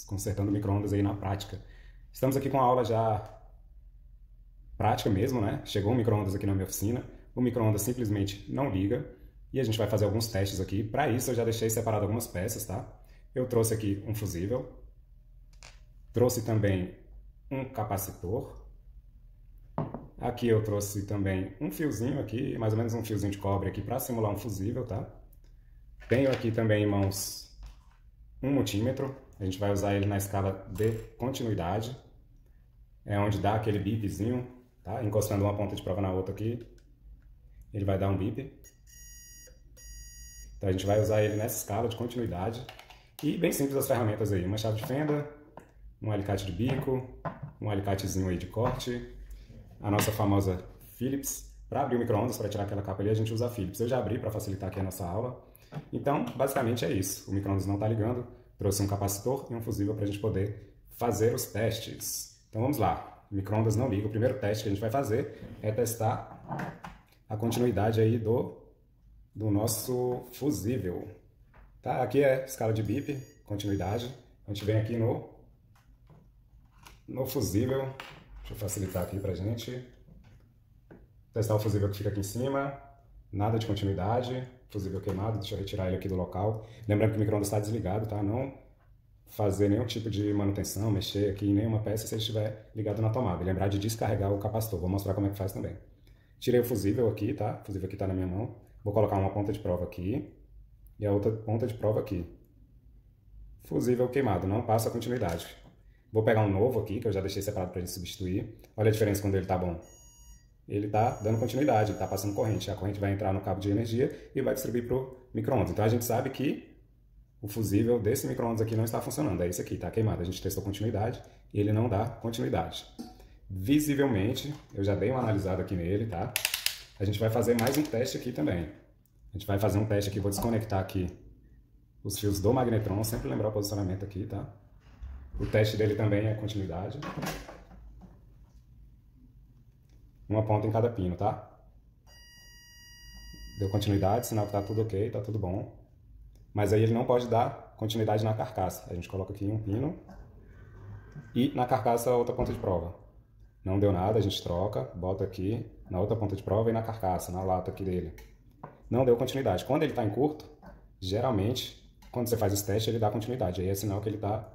consertando micro-ondas aí na prática. Estamos aqui com a aula já prática mesmo, né? Chegou um micro-ondas aqui na minha oficina, o micro-ondas simplesmente não liga e a gente vai fazer alguns testes aqui. Para isso eu já deixei separado algumas peças, tá? Eu trouxe aqui um fusível, trouxe também um capacitor, aqui eu trouxe também um fiozinho aqui, mais ou menos um fiozinho de cobre aqui para simular um fusível, tá? Tenho aqui também em mãos um multímetro, a gente vai usar ele na escala de continuidade, é onde dá aquele bipzinho, tá? Encostando uma ponta de prova na outra aqui, ele vai dar um bip. Então a gente vai usar ele nessa escala de continuidade. E bem simples as ferramentas aí, uma chave de fenda, um alicate de bico, um alicatezinho aí de corte, a nossa famosa Phillips. Para abrir o micro-ondas, para tirar aquela capa ali, a gente usa a Phillips. Eu já abri para facilitar aqui a nossa aula. Então, basicamente é isso. O micro-ondas não está ligando, trouxe um capacitor e um fusível para a gente poder fazer os testes. Então vamos lá, o micro-ondas não liga. O primeiro teste que a gente vai fazer é testar a continuidade aí do nosso fusível. Tá? Aqui é escala de bip, continuidade. A gente vem aqui no fusível. Deixa eu facilitar aqui pra gente. Testar o fusível que fica aqui em cima. Nada de continuidade. Fusível queimado. Deixa eu retirar ele aqui do local. Lembrando que o micro-ondas está desligado, tá? Não fazer nenhum tipo de manutenção, mexer aqui em nenhuma peça se ele estiver ligado na tomada. E lembrar de descarregar o capacitor. Vou mostrar como é que faz também. Tirei o fusível aqui, tá? O fusível aqui tá na minha mão. Vou colocar uma ponta de prova aqui e a outra ponta de prova aqui. Fusível queimado, não passa continuidade. Vou pegar um novo aqui, que eu já deixei separado para a gente substituir. Olha a diferença quando ele tá bom. Ele tá dando continuidade, ele tá passando corrente. A corrente vai entrar no cabo de energia e vai distribuir pro micro-ondas. Então a gente sabe que o fusível desse micro-ondas aqui não está funcionando. É esse aqui, tá queimado. A gente testou continuidade e ele não dá continuidade. Visivelmente, eu já dei uma analisada aqui nele, tá? A gente vai fazer mais um teste aqui também. A gente vai fazer um teste aqui, vou desconectar aqui os fios do magnetron, sempre lembrar o posicionamento aqui, tá? O teste dele também é continuidade. Uma ponta em cada pino, tá? Deu continuidade, sinal que tá tudo ok, tá tudo bom. Mas aí ele não pode dar continuidade na carcaça. A gente coloca aqui um pino e na carcaça a outra ponta de prova. Não deu nada, a gente troca, bota aqui na outra ponta de prova e na carcaça, na lata aqui dele. Não deu continuidade. Quando ele está em curto, geralmente, quando você faz esse teste, ele dá continuidade. Aí é sinal que ele está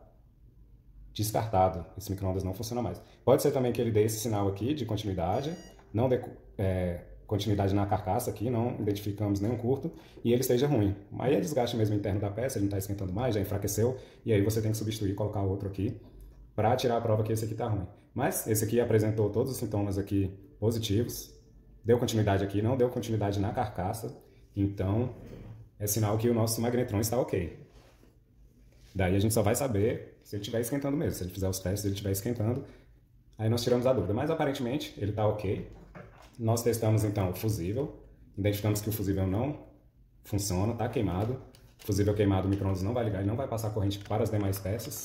descartado. Esse micro-ondas não funciona mais. Pode ser também que ele dê esse sinal aqui de continuidade, não dê continuidade na carcaça aqui, não identificamos nenhum curto, e ele esteja ruim. Aí é desgaste mesmo interno da peça, ele não está esquentando mais, já enfraqueceu, e aí você tem que substituir, colocar outro aqui, para tirar a prova que esse aqui está ruim. Mas esse aqui apresentou todos os sintomas aqui positivos, deu continuidade aqui, não deu continuidade na carcaça, então é sinal que o nosso magnetron está ok. Daí a gente só vai saber se ele estiver esquentando mesmo, se ele fizer os testes, ele estiver esquentando, aí nós tiramos a dúvida. Mas aparentemente ele está ok. Nós testamos então o fusível, identificamos que o fusível não funciona, está queimado. O fusível queimado, o micro-ondas não vai ligar, ele não vai passar corrente para as demais peças.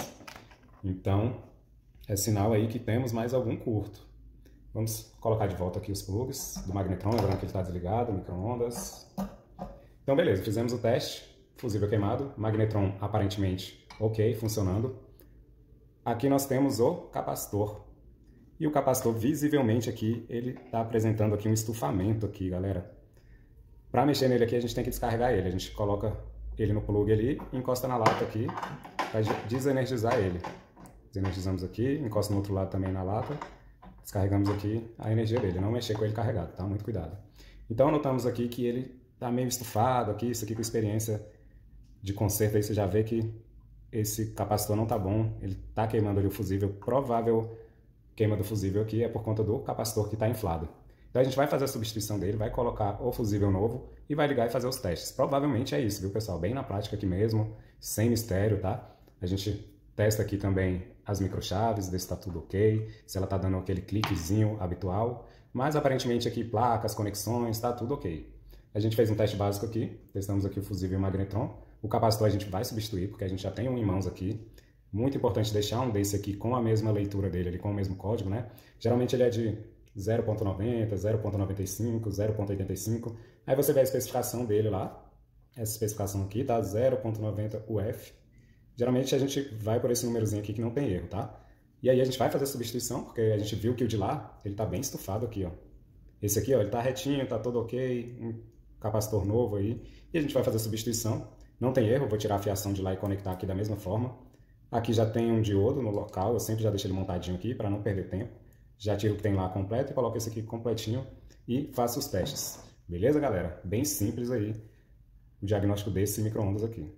Então é sinal aí que temos mais algum curto. Vamos colocar de volta aqui os plugs do magnetron, lembrando que ele está desligado, micro-ondas. Então beleza, fizemos o teste, fusível queimado, magnetron aparentemente ok, funcionando. Aqui nós temos o capacitor. E o capacitor, visivelmente aqui, ele está apresentando aqui um estufamento aqui, galera. Para mexer nele aqui, a gente tem que descarregar ele. A gente coloca ele no plug ali, encosta na lata aqui, para desenergizar ele. Desenergizamos aqui, encosta no outro lado também na lata. Descarregamos aqui a energia dele, não mexer com ele carregado, tá? Muito cuidado. Então notamos aqui que ele tá meio estufado aqui, isso aqui com experiência de conserto aí você já vê que esse capacitor não tá bom, ele tá queimando ali o fusível, provável queima do fusível aqui é por conta do capacitor que tá inflado. Então a gente vai fazer a substituição dele, vai colocar o fusível novo e vai ligar e fazer os testes. Provavelmente é isso, viu pessoal? Bem na prática aqui mesmo, sem mistério, tá? A gente testa aqui também as microchaves, ver se está tudo ok, se ela está dando aquele cliquezinho habitual, mas aparentemente aqui placas, conexões, está tudo ok. A gente fez um teste básico aqui, testamos aqui o fusível e o magnetron. O capacitor a gente vai substituir, porque a gente já tem um em mãos aqui. Muito importante deixar um desse aqui com a mesma leitura dele, ali, com o mesmo código, né? Geralmente ele é de 0.90, 0.95, 0.85. Aí você vê a especificação dele lá. Essa especificação aqui tá 0.90 UF. Geralmente a gente vai por esse númerozinho aqui que não tem erro, tá? E aí a gente vai fazer a substituição, porque a gente viu que o de lá, ele tá bem estufado aqui, ó. Esse aqui, ó, ele tá retinho, tá todo ok, um capacitor novo aí. E a gente vai fazer a substituição. Não tem erro, vou tirar a fiação de lá e conectar aqui da mesma forma. Aqui já tem um diodo no local, eu sempre já deixo ele montadinho aqui para não perder tempo. Já tiro o que tem lá completo e coloco esse aqui completinho e faço os testes. Beleza, galera? Bem simples aí o diagnóstico desse micro-ondas aqui.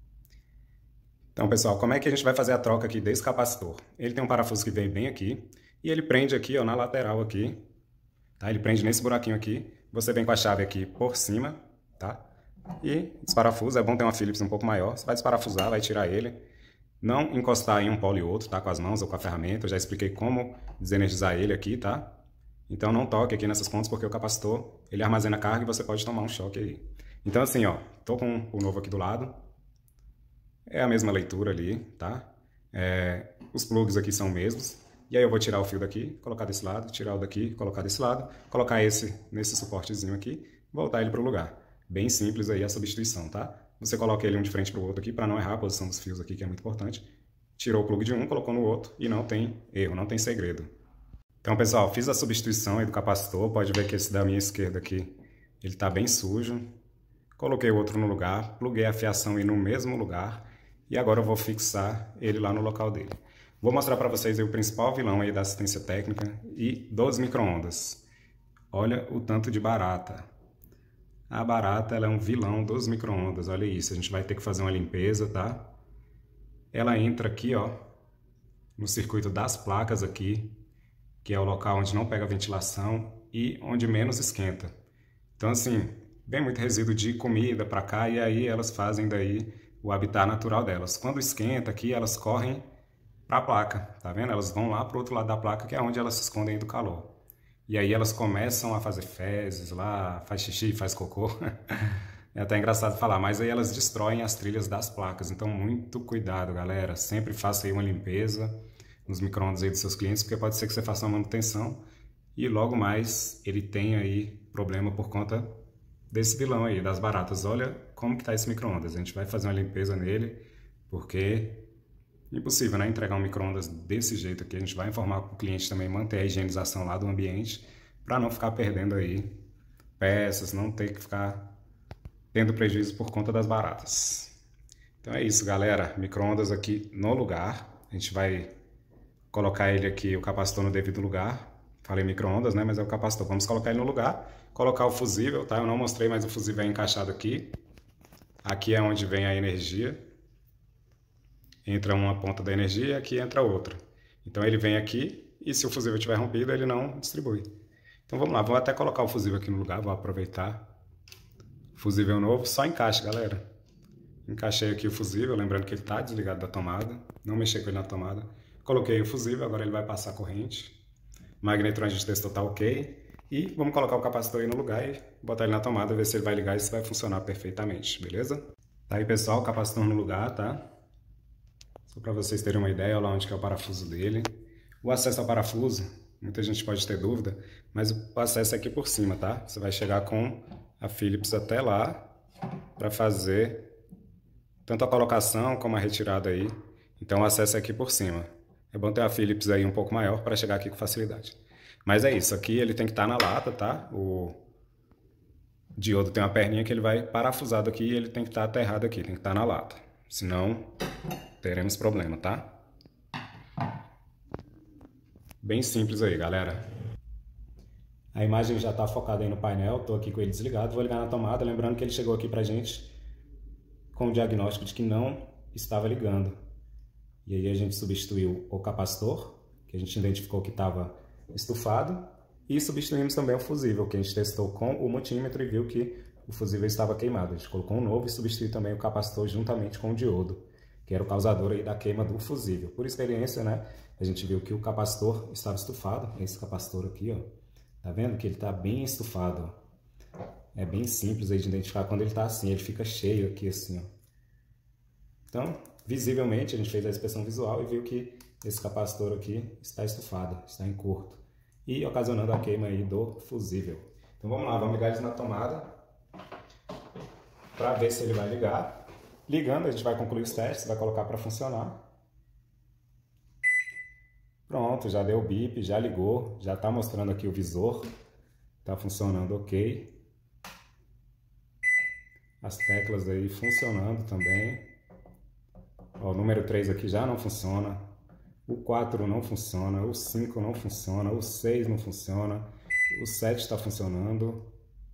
Então, pessoal, como é que a gente vai fazer a troca aqui desse capacitor? Ele tem um parafuso que vem bem aqui e ele prende aqui, ó, na lateral aqui, tá? Ele prende nesse buraquinho aqui. Você vem com a chave aqui por cima, tá? E desparafusa. É bom ter uma Phillips um pouco maior. Você vai desparafusar, vai tirar ele. Não encostar em um polo e outro, tá? Com as mãos ou com a ferramenta. Eu já expliquei como desenergizar ele aqui, tá? Então não toque aqui nessas pontas porque o capacitor, ele armazena carga e você pode tomar um choque aí. Então assim, ó, tô com o novo aqui do lado. É a mesma leitura ali, tá? Os plugs aqui são os mesmos. E aí eu vou tirar o fio daqui, colocar desse lado, tirar o daqui, colocar desse lado, colocar esse nesse suportezinho aqui, voltar ele para o lugar. Bem simples aí a substituição, tá? Você coloca ele um de frente para o outro aqui para não errar a posição dos fios aqui, que é muito importante. Tirou o plug de um, colocou no outro e não tem erro, não tem segredo. Então, pessoal, fiz a substituição aí do capacitor. Pode ver que esse da minha esquerda aqui, ele está bem sujo. Coloquei o outro no lugar, pluguei a fiação aí no mesmo lugar e agora eu vou fixar ele lá no local dele. Vou mostrar para vocês aí o principal vilão aí da assistência técnica e dos micro-ondas. Olha o tanto de barata. A barata, ela é um vilão dos micro-ondas, olha isso. A gente vai ter que fazer uma limpeza, tá? Ela entra aqui, ó, no circuito das placas aqui, que é o local onde não pega ventilação e onde menos esquenta. Então, assim, vem muito resíduo de comida para cá e aí elas fazem daí o habitat natural delas. Quando esquenta aqui, elas correm para a placa, tá vendo? Elas vão lá para o outro lado da placa, que é onde elas se escondem do calor. E aí elas começam a fazer fezes lá, faz xixi, faz cocô. É até engraçado falar, mas aí elas destroem as trilhas das placas. Então, muito cuidado, galera. Sempre faça aí uma limpeza nos micro-ondas aí dos seus clientes, porque pode ser que você faça uma manutenção e logo mais ele tenha aí problema por conta desse vilão aí, das baratas. Olha como que tá esse micro-ondas. A gente vai fazer uma limpeza nele, porque impossível, né? Entregar um micro-ondas desse jeito aqui. A gente vai informar o cliente também manter a higienização lá do ambiente para não ficar perdendo aí peças, não ter que ficar tendo prejuízo por conta das baratas. Então é isso, galera. Micro-ondas aqui no lugar. A gente vai colocar ele aqui, o capacitor no devido lugar. Falei micro-ondas, né? Mas é o capacitor. Vamos colocar ele no lugar. Colocar o fusível, tá? Eu não mostrei, mas o fusível é encaixado aqui. Aqui é onde vem a energia. Entra uma ponta da energia e aqui entra outra. Então ele vem aqui e se o fusível estiver rompido, ele não distribui. Então vamos lá, vou até colocar o fusível aqui no lugar, vou aproveitar. Fusível novo, só encaixe, galera. Encaixei aqui o fusível, lembrando que ele está desligado da tomada. Não mexi com ele na tomada. Coloquei o fusível, agora ele vai passar a corrente. O magnetron a gente testou, tá ok. E vamos colocar o capacitor aí no lugar e botar ele na tomada, ver se ele vai ligar e se vai funcionar perfeitamente, beleza? Tá aí, pessoal, o capacitor no lugar, tá? Só para vocês terem uma ideia, olha lá onde que é o parafuso dele. O acesso ao parafuso, muita gente pode ter dúvida, mas o acesso é aqui por cima, tá? Você vai chegar com a Phillips até lá para fazer tanto a colocação como a retirada aí. Então o acesso é aqui por cima. É bom ter a Phillips aí um pouco maior para chegar aqui com facilidade. Mas é isso, aqui ele tem que estar na lata, tá? O diodo tem uma perninha que ele vai parafusado aqui e ele tem que estar aterrado aqui, tem que estar na lata. Senão teremos problema, tá? Bem simples aí, galera. A imagem já está focada aí no painel, estou aqui com ele desligado, vou ligar na tomada, lembrando que ele chegou aqui pra gente com o diagnóstico de que não estava ligando. E aí a gente substituiu o capacitor, que a gente identificou que estava estufado, e substituímos também o fusível, que a gente testou com o multímetro e viu que o fusível estava queimado. A gente colocou um novo e substituiu também o capacitor juntamente com o diodo, que era o causador aí da queima do fusível. Por experiência, né, a gente viu que o capacitor estava estufado, esse capacitor aqui, ó. Tá vendo que ele está bem estufado, ó. É bem simples aí de identificar quando ele está assim, ele fica cheio aqui assim, ó. Então, visivelmente, a gente fez a inspeção visual e viu que esse capacitor aqui está estufado, está em curto, e ocasionando a queima aí do fusível. Então vamos lá, vamos ligar ele na tomada para ver se ele vai ligar. Ligando, a gente vai concluir os testes, vai colocar para funcionar. Pronto, já deu o bip, já ligou, já está mostrando aqui o visor. Está funcionando ok. As teclas aí funcionando também. Ó, o número 3 aqui já não funciona. O 4 não funciona. O 5 não funciona. O 6 não funciona. O 7 está funcionando.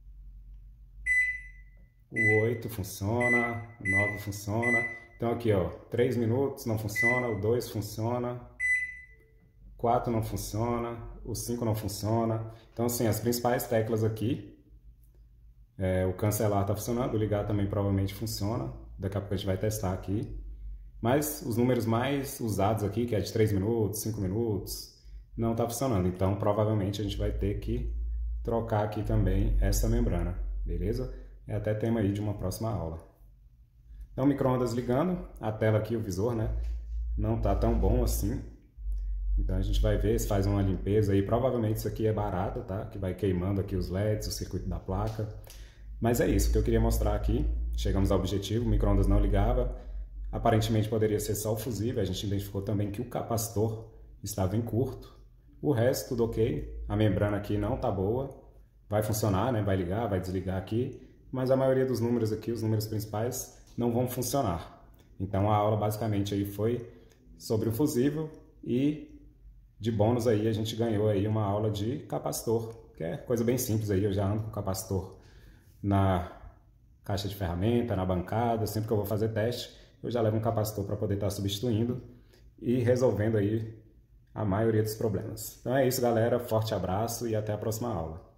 O 8 funciona. O 9 funciona. Então aqui, ó, 3 minutos não funciona. O 2 funciona. O 4 não funciona. O 5 não funciona. Então, assim, as principais teclas aqui. O cancelar está funcionando. O ligar também provavelmente funciona. Daqui a pouco a gente vai testar aqui. Mas os números mais usados aqui, que é de 3 minutos, 5 minutos, não está funcionando. Então, provavelmente, a gente vai ter que trocar aqui também essa membrana, beleza? É até tema aí de uma próxima aula. Então, micro-ondas ligando, a tela aqui, o visor, né? Não está tão bom assim. Então, a gente vai ver se faz uma limpeza aí. Provavelmente isso aqui é barato, tá? Que vai queimando aqui os LEDs, o circuito da placa. Mas é isso que eu queria mostrar aqui. Chegamos ao objetivo, o micro-ondas não ligava. Aparentemente poderia ser só o fusível, a gente identificou também que o capacitor estava em curto. O resto tudo ok, a membrana aqui não está boa, vai funcionar, né? Vai ligar, vai desligar aqui, mas a maioria dos números aqui, os números principais, não vão funcionar. Então a aula basicamente aí foi sobre o fusível e de bônus aí a gente ganhou aí uma aula de capacitor, que é coisa bem simples aí, eu já ando com capacitor na caixa de ferramenta, na bancada, sempre que eu vou fazer teste, eu já levo um capacitor para poder estar substituindo e resolvendo aí a maioria dos problemas. Então é isso, galera. Forte abraço e até a próxima aula.